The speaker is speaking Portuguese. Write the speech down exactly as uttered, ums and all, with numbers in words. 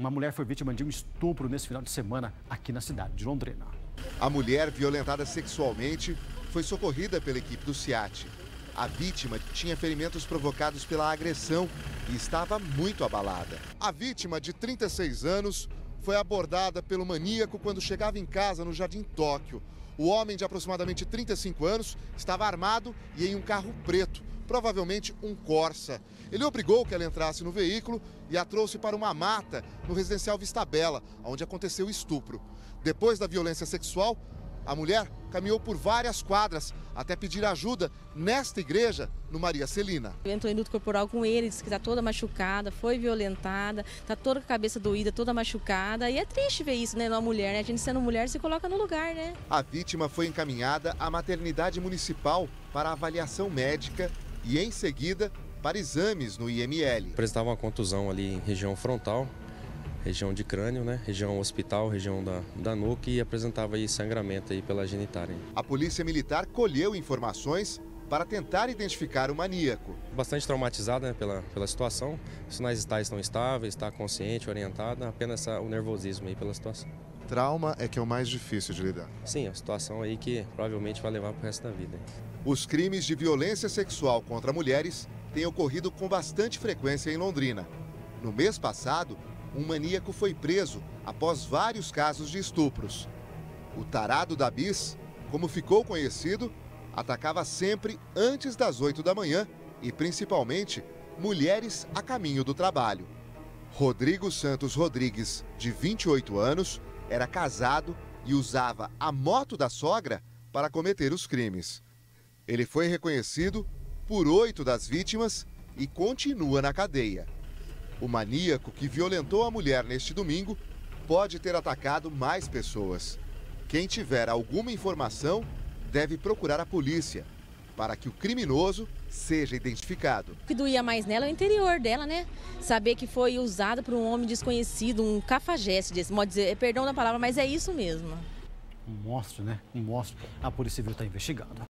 Uma mulher foi vítima de um estupro nesse final de semana aqui na cidade de Londrina. A mulher, violentada sexualmente, foi socorrida pela equipe do SEAT. A vítima tinha ferimentos provocados pela agressão e estava muito abalada. A vítima, de trinta e seis anos, foi abordada pelo maníaco quando chegava em casa no Jardim Tóquio. O homem, de aproximadamente trinta e cinco anos, estava armado e em um carro preto, provavelmente um Corsa. Ele obrigou que ela entrasse no veículo e a trouxe para uma mata no residencial Vista Bela, onde aconteceu o estupro. Depois da violência sexual, a mulher caminhou por várias quadras até pedir ajuda nesta igreja, no Maria Celina. Entrou em luto corporal com ele, disse que está toda machucada, foi violentada, está toda com a cabeça doída, toda machucada. E é triste ver isso, né, numa mulher, né? A gente sendo mulher se coloca no lugar, né? A vítima foi encaminhada à maternidade municipal para avaliação médica e, em seguida, para exames no I M L. Apresentava uma contusão ali em região frontal, região de crânio, né? Região hospital, região da, da nuca, e apresentava aí sangramento aí pela genitália. A polícia militar colheu informações para tentar identificar o maníaco. Bastante traumatizada, né, pela, pela situação, os sinais vitais estão estáveis, está consciente, orientada, apenas essa, o nervosismo aí pela situação. Trauma é que é o mais difícil de lidar. Sim, é uma situação aí que provavelmente vai levar para o resto da vida. Os crimes de violência sexual contra mulheres têm ocorrido com bastante frequência em Londrina. No mês passado, um maníaco foi preso após vários casos de estupros. O tarado da Bis, como ficou conhecido, atacava sempre antes das oito da manhã e, principalmente, mulheres a caminho do trabalho. Rodrigo Santos Rodrigues, de vinte e oito anos, era casado e usava a moto da sogra para cometer os crimes. Ele foi reconhecido por oito das vítimas e continua na cadeia. O maníaco que violentou a mulher neste domingo pode ter atacado mais pessoas. Quem tiver alguma informação deve procurar a polícia para que o criminoso seja identificado. O que doía mais nela é o interior dela, né? Saber que foi usada por um homem desconhecido, um cafajeste, desse modo de dizer, perdão da palavra, mas é isso mesmo. Um monstro, né? Um monstro. A Polícia Civil está investigando.